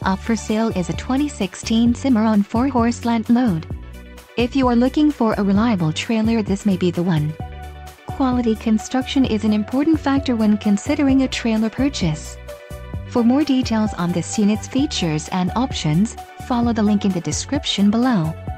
Up for sale is a 2016 CIMARRON 4-horse slant load. If you are looking for a reliable trailer, this may be the one. Quality construction is an important factor when considering a trailer purchase. For more details on this unit's features and options, follow the link in the description below.